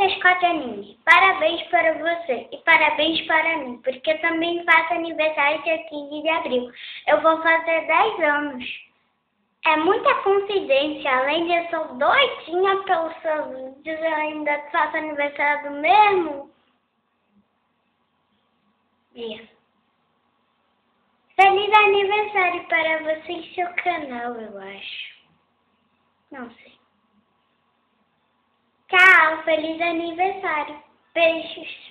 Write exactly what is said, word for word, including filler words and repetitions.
seus quatro aninhos, parabéns para você e parabéns para mim, porque eu também faço aniversário dia quinze de abril. Eu vou fazer dez anos. É muita coincidência, além de eu sou doidinha pelos seus vídeos, eu ainda faço aniversário do mesmo dia. Feliz aniversário para você e seu canal, eu acho. Não sei. Tchau, feliz aniversário. Beijos.